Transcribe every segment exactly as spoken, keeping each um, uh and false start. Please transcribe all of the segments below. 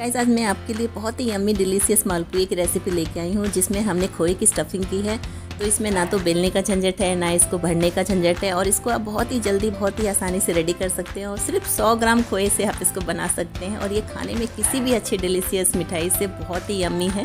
Guys आज मैं आपके लिए बहुत ही यम्मी डिलीशियस मालपुए की रेसिपी लेके आई हूँ, जिसमें हमने खोए की स्टफिंग की है। तो इसमें ना तो बेलने का झंझट है, ना इसको भरने का झंझट है, और इसको आप बहुत ही जल्दी बहुत ही आसानी से रेडी कर सकते हैं। और सिर्फ सौ ग्राम खोए से आप इसको बना सकते हैं, और ये खाने में किसी भी अच्छी डिलीशियस मिठाई से बहुत ही यम्मी है।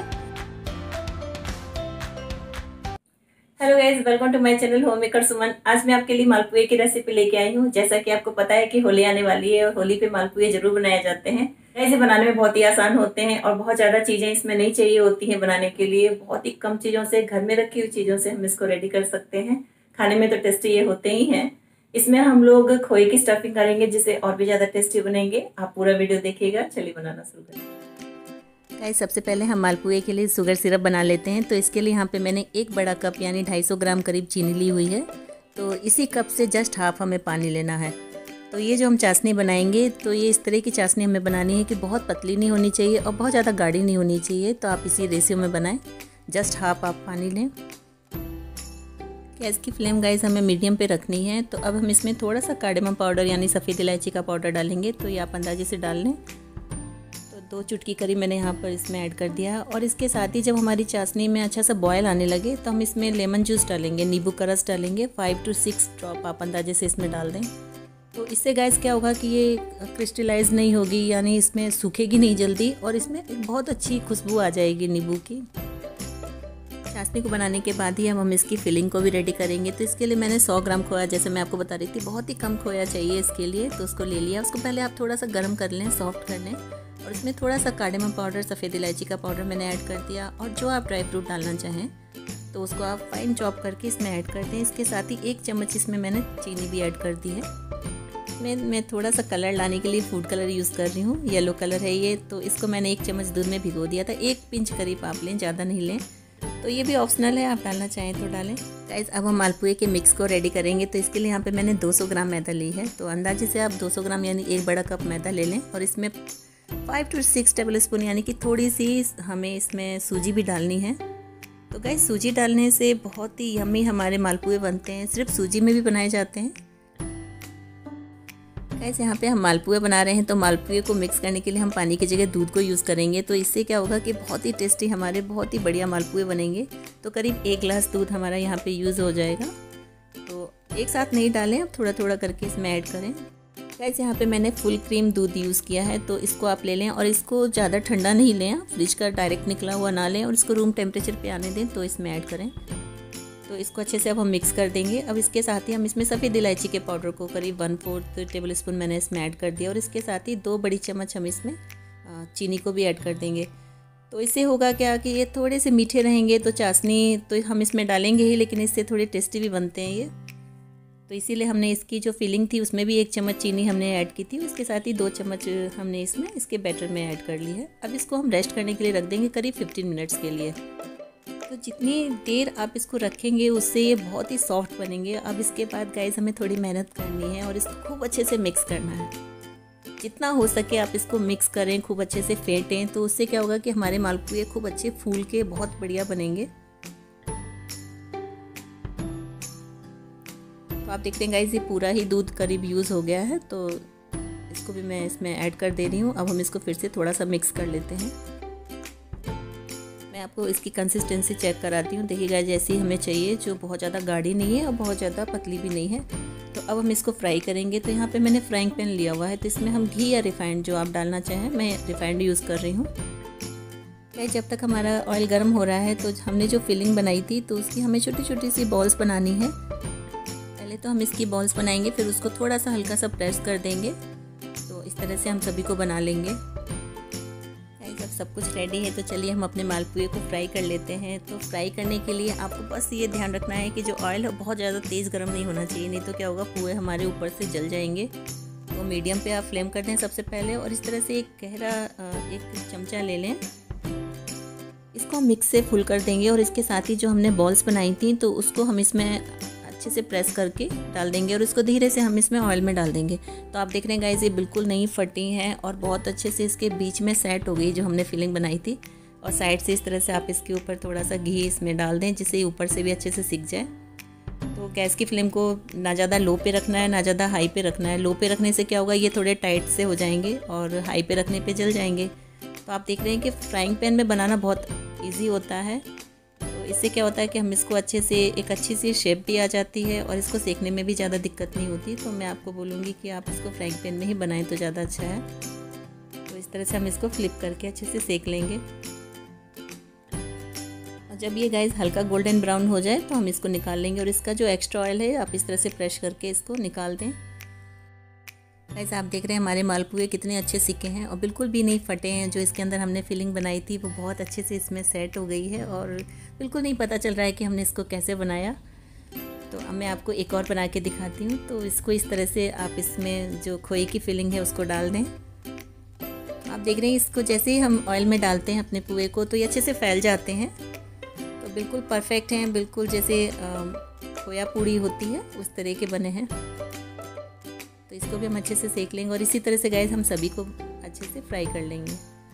Hello guys, welcome to my channel home maker Suman. आज मैं आपके लिए मालपुए की रेसिपी लेके आई हूँ। जैसा कि आपको पता है कि होली आने वाली है और होली पे मालपुए जरूर बनाए जाते हैं। ऐसे बनाने में बहुत ही आसान होते हैं और बहुत ज़्यादा चीज़ें इसमें नहीं चाहिए होती हैं बनाने के लिए। बहुत ही कम चीज़ों से, घर में रखी हुई चीज़ों से हम इसको रेडी कर सकते हैं। खाने में तो टेस्टी ये होते ही हैं। इसमें हम लोग खोए की स्टफिंग करेंगे, जिससे और भी ज़्यादा टेस्टी बनेंगे। आप पूरा वीडियो देखिएगा। चलिए बनाना शुरू करें। गाइस सबसे पहले हम मालपुए के लिए शुगर सिरप बना लेते हैं। तो इसके लिए यहाँ पे मैंने एक बड़ा कप यानी दो सौ पचास ग्राम करीब चीनी ली हुई है। तो इसी कप से जस्ट हाफ हमें पानी लेना है। तो ये जो हम चाशनी बनाएंगे, तो ये इस तरह की चाशनी हमें बनानी है कि बहुत पतली नहीं होनी चाहिए और बहुत ज़्यादा गाढ़ी नहीं होनी चाहिए। तो आप इसी रेशियो में बनाएं। जस्ट हाफ आप पानी लें। गैस की फ्लेम गाइस हमें मीडियम पे रखनी है। तो अब हम इसमें थोड़ा सा कार्डेमम पाउडर यानी सफ़ेद इलायची का पाउडर डालेंगे। तो ये आप अंदाजे से डाल लें। दो चुटकी करीब मैंने यहाँ पर इसमें ऐड कर दिया है। और इसके साथ ही जब हमारी चाशनी में अच्छा सा बॉयल आने लगे, तो हम इसमें लेमन जूस डालेंगे, नींबू का रस डालेंगे। फाइव टू सिक्स ड्रॉप आप अंदाजे से इसमें डाल दें। तो इससे गैस क्या होगा कि ये क्रिस्टलाइज नहीं होगी, यानी इसमें सूखेगी नहीं जल्दी, और इसमें बहुत अच्छी खुशबू आ जाएगी नींबू की। चाशनी को बनाने के बाद ही हम हम इसकी फिलिंग को भी रेडी करेंगे। तो इसके लिए मैंने सौ ग्राम खोया, जैसे मैं आपको बता रही थी, बहुत ही कम खोया चाहिए इसके लिए। तो उसको ले लिया। उसको पहले आप थोड़ा सा गर्म कर लें, सॉफ्ट कर लें, और इसमें थोड़ा सा कार्डेमम पाउडर, सफ़ेद इलायची का पाउडर मैंने ऐड कर दिया। और जो आप ड्राई फ्रूट डालना चाहें तो उसको आप फाइन चॉप करके इसमें ऐड कर दें। इसके साथ ही एक चम्मच इसमें मैंने चीनी भी ऐड कर दी है। मैं मैं थोड़ा सा कलर लाने के लिए फूड कलर यूज़ कर रही हूँ। येलो कलर है ये। तो इसको मैंने एक चम्मच दूध में भिगो दिया था। एक पिंच करीब आप लें, ज़्यादा नहीं लें। तो ये भी ऑप्शनल है, आप डालना चाहें तो डालें। गाइस अब हम मालपुए के मिक्स को रेडी करेंगे। तो इसके लिए यहाँ पे मैंने दो सौ ग्राम मैदा ली है। तो अंदाजे से आप दो सौ ग्राम यानी एक बड़ा कप मैदा ले लें, और इसमें five two six tablespoon यानी कि थोड़ी सी हमें इसमें सूजी भी डालनी है। तो गाइस सूजी डालने से बहुत ही यम्मी हमारे मालपुए बनते हैं। सिर्फ सूजी में भी बनाए जाते हैं। गाइस यहाँ पे हम मालपुए बना रहे हैं, तो मालपुए को मिक्स करने के लिए हम पानी की जगह दूध को यूज़ करेंगे। तो इससे क्या होगा कि बहुत ही टेस्टी हमारे बहुत ही बढ़िया मालपुए बनेंगे। तो करीब एक गिलास दूध हमारा यहाँ पे यूज़ हो जाएगा। तो एक साथ नहीं डालें, अब थोड़ा थोड़ा करके इसमें ऐड करें। गाइस यहाँ पे मैंने फुल क्रीम दूध यूज़ किया है। तो इसको आप ले लें, और इसको ज़्यादा ठंडा नहीं लें, फ्रिज का डायरेक्ट निकला हुआ ना लें, और इसको रूम टेम्परेचर पे आने दें। तो इसमें ऐड करें। तो इसको अच्छे से अब हम मिक्स कर देंगे। अब इसके साथ ही हम इसमें सफ़ेद इलायची के पाउडर को करीब वन फोर्थ टेबल स्पून मैंने इसमें ऐड कर दिया, और इसके साथ ही दो बड़ी चम्मच हम इसमें चीनी को भी ऐड कर देंगे। तो इससे होगा क्या कि ये थोड़े से मीठे रहेंगे। तो चाशनी तो हम इसमें डालेंगे ही, लेकिन इससे थोड़े टेस्टी भी बनते हैं ये। तो इसीलिए हमने इसकी जो फिलिंग थी उसमें भी एक चम्मच चीनी हमने ऐड की थी। उसके साथ ही दो चम्मच हमने इसमें इसके बैटर में ऐड कर ली है। अब इसको हम रेस्ट करने के लिए रख देंगे करीब पंद्रह मिनट्स के लिए। तो जितनी देर आप इसको रखेंगे उससे ये बहुत ही सॉफ्ट बनेंगे। अब इसके बाद गाइस हमें थोड़ी मेहनत करनी है, और इसको खूब अच्छे से मिक्स करना है। जितना हो सके आप इसको मिक्स करें, खूब अच्छे से फेंटें। तो उससे क्या होगा कि हमारे मालपुए खूब अच्छे फूल के बहुत बढ़िया बनेंगे। तो आप देखते हैं गाइस ये पूरा ही दूध करीब यूज़ हो गया है। तो इसको भी मैं इसमें ऐड कर दे रही हूँ। अब हम इसको फिर से थोड़ा सा मिक्स कर लेते हैं। मैं आपको इसकी कंसिस्टेंसी चेक कराती हूँ। देखिएगा जैसी हमें चाहिए, जो बहुत ज़्यादा गाढ़ी नहीं है और बहुत ज़्यादा पतली भी नहीं है। तो अब हम इसको फ्राई करेंगे। तो यहाँ पे मैंने फ्राइंग पैन लिया हुआ है। तो इसमें हम घी या रिफाइंड जो आप डालना चाहें, मैं रिफाइंड यूज़ कर रही हूँ। जब तक हमारा ऑयल गर्म हो रहा है, तो हमने जो फिलिंग बनाई थी तो उसकी हमें छोटी छोटी सी बॉल्स बनानी है। पहले तो हम इसकी बॉल्स बनाएंगे, फिर उसको थोड़ा सा हल्का सा प्रेस कर देंगे। तो इस तरह से हम सभी को बना लेंगे। जब सब कुछ रेडी है, तो चलिए हम अपने मालपुए को फ्राई कर लेते हैं। तो फ्राई करने के लिए आपको बस ये ध्यान रखना है कि जो ऑयल है बहुत ज़्यादा तेज़ गर्म नहीं होना चाहिए, नहीं तो क्या होगा पुए हमारे ऊपर से जल जाएंगे। तो मीडियम पे आप फ्लेम कर दें सबसे पहले, और इस तरह से एक गहरा एक चमचा ले लें। इसको हम मिक्स से फुल कर देंगे, और इसके साथ ही जो हमने बॉल्स बनाई थी तो उसको हम इसमें अच्छे से प्रेस करके डाल देंगे, और इसको धीरे से हम इसमें ऑयल में डाल देंगे। तो आप देख रहे हैं गाइस ये बिल्कुल नहीं फटी हैं, और बहुत अच्छे से इसके बीच में सेट हो गई जो हमने फिलिंग बनाई थी। और साइड से इस तरह से आप इसके ऊपर थोड़ा सा घी इसमें डाल दें, जिससे ऊपर से भी अच्छे से सिक जाए। तो गैस की फ्लेम को ना ज़्यादा लो पे रखना है, ना ज़्यादा हाई पे रखना है। लो पे रखने से क्या होगा, ये थोड़े टाइट से हो जाएंगे, और हाई पे रखने पे जल जाएंगे। तो आप देख रहे हैं कि फ्राइंग पैन में बनाना बहुत इजी होता है। तो इससे क्या होता है कि हम इसको अच्छे से एक अच्छी सी शेप भी आ जाती है और इसको सेकने में भी ज़्यादा दिक्कत नहीं होती। तो मैं आपको बोलूँगी कि आप इसको फ्राइंग पैन में ही बनाएं तो ज़्यादा अच्छा है। तो इस तरह से हम इसको फ्लिप करके अच्छे से सेक लेंगे। और जब ये गाइस हल्का गोल्डन ब्राउन हो जाए तो हम इसको निकाल लेंगे और इसका जो एक्स्ट्रा ऑयल है आप इस तरह से प्रेस करके इसको निकाल दें। गाइस आप देख रहे हैं हमारे मालपुए कितने अच्छे सिके हैं और बिल्कुल भी नहीं फटे हैं। जो इसके अंदर हमने फिलिंग बनाई थी वो बहुत अच्छे से इसमें सेट हो गई है और बिल्कुल नहीं पता चल रहा है कि हमने इसको कैसे बनाया। तो अब मैं आपको एक और बना के दिखाती हूँ। तो इसको इस तरह से आप इसमें जो खोए की फिलिंग है उसको डाल दें। आप देख रहे हैं इसको जैसे ही हम ऑयल में डालते हैं अपने पुए को तो ये अच्छे से फैल जाते हैं। तो बिल्कुल परफेक्ट हैं, बिल्कुल जैसे खोया पूड़ी होती है उस तरह के बने हैं। तो इसको भी हम अच्छे से सेक लेंगे और इसी तरह से गाइस हम सभी को अच्छे से फ्राई कर लेंगे।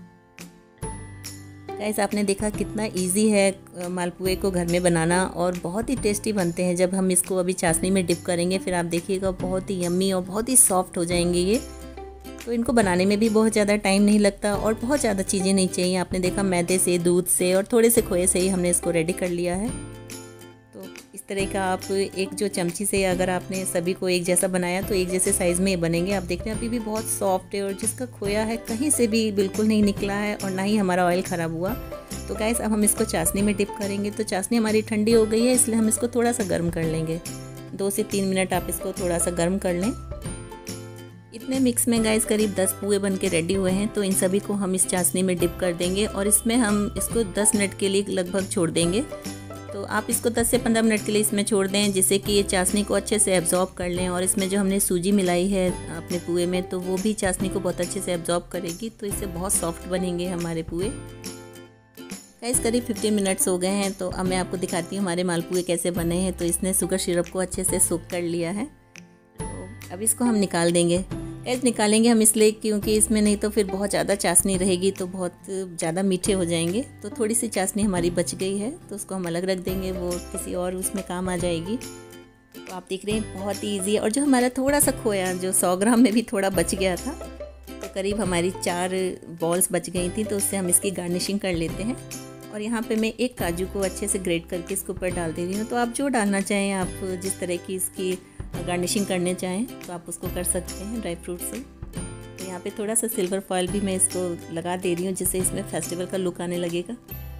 गाइस आपने देखा कितना इजी है मालपुए को घर में बनाना और बहुत ही टेस्टी बनते हैं। जब हम इसको अभी चाशनी में डिप करेंगे फिर आप देखिएगा बहुत ही यम्मी और बहुत ही सॉफ्ट हो जाएंगे ये। तो इनको बनाने में भी बहुत ज़्यादा टाइम नहीं लगता और बहुत ज़्यादा चीज़ें नहीं चाहिए। आपने देखा मैदे से, दूध से और थोड़े से खोए से ही हमने इसको रेडी कर लिया है। तो इस तरह का आप एक जो चमची से अगर आपने सभी को एक जैसा बनाया तो एक जैसे साइज़ में बनेंगे। आप देख रहे हैं अभी भी बहुत सॉफ्ट है और जिसका खोया है कहीं से भी बिल्कुल नहीं निकला है और ना ही हमारा ऑयल ख़राब हुआ। तो गाइस अब हम इसको चाशनी में डिप करेंगे। तो चाशनी हमारी ठंडी हो गई है इसलिए हम इसको थोड़ा सा गर्म कर लेंगे। दो से तीन मिनट आप इसको थोड़ा सा गर्म कर लें। इतने मिक्स में गाइस करीब दस पुए बन के रेडी हुए हैं। तो इन सभी को हम इस चाशनी में डिप कर देंगे और इसमें हम इसको दस मिनट के लिए लगभग छोड़ देंगे। तो आप इसको दस से पंद्रह मिनट के लिए इसमें छोड़ दें जिससे कि ये चाशनी को अच्छे से एब्जॉर्ब कर लें। और इसमें जो हमने सूजी मिलाई है अपने पुए में तो वो भी चाशनी को बहुत अच्छे से एब्जॉर्ब करेगी। तो इससे बहुत सॉफ्ट बनेंगे हमारे पुए। गाइस करीब पंद्रह मिनट्स हो गए हैं। तो अब मैं आपको दिखाती हूँ हमारे मालपुए कैसे बने हैं। तो इसने शुगर सिरप को अच्छे से सोक कर लिया है। तो अब इसको हम निकाल देंगे। गाइस निकालेंगे हम इसलिए क्योंकि इसमें नहीं तो फिर बहुत ज़्यादा चाशनी रहेगी तो बहुत ज़्यादा मीठे हो जाएंगे। तो थोड़ी सी चाशनी हमारी बच गई है तो उसको हम अलग रख देंगे, वो किसी और उसमें काम आ जाएगी। तो आप देख रहे हैं बहुत ही ईजी है। और जो हमारा थोड़ा सा खोया जो सौ ग्राम में भी थोड़ा बच गया था तो करीब हमारी चार बॉल्स बच गई थी। तो उससे हम इसकी गार्निशिंग कर लेते हैं। और यहाँ पे मैं एक काजू को अच्छे से ग्रेट करके इसके ऊपर डाल दे रही हूँ। तो आप जो डालना चाहें, आप जिस तरह की इसकी गार्निशिंग करने चाहें तो आप उसको कर सकते हैं ड्राई फ्रूट से। तो यहाँ पे थोड़ा सा सिल्वर फॉयल भी मैं इसको लगा दे रही हूँ जिससे इसमें फेस्टिवल का लुक आने लगेगा।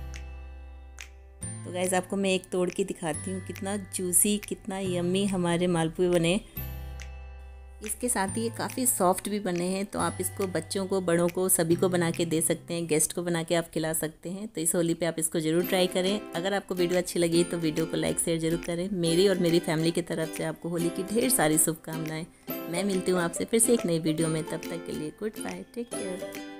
तो गाइस आपको मैं एक तोड़ के दिखाती हूँ कितना जूसी, कितना यम्मी हमारे मालपुए बने। इसके साथ ही ये काफ़ी सॉफ्ट भी बने हैं। तो आप इसको बच्चों को, बड़ों को, सभी को बना के दे सकते हैं। गेस्ट को बना के आप खिला सकते हैं। तो इस होली पे आप इसको ज़रूर ट्राई करें। अगर आपको वीडियो अच्छी लगी तो वीडियो को लाइक शेयर ज़रूर करें। मेरी और मेरी फैमिली की तरफ से आपको होली की ढेर सारी शुभकामनाएं। मैं मिलती हूँ आपसे फिर से एक नई वीडियो में। तब तक के लिए गुड बाय, टेक केयर।